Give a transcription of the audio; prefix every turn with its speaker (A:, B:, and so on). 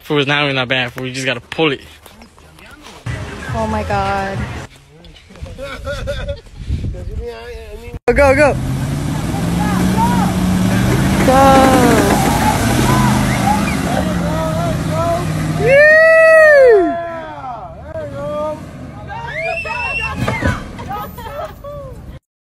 A: Fool, it's not really not bad. Fool, you just gotta pull it.
B: Oh my god. Go, go, go.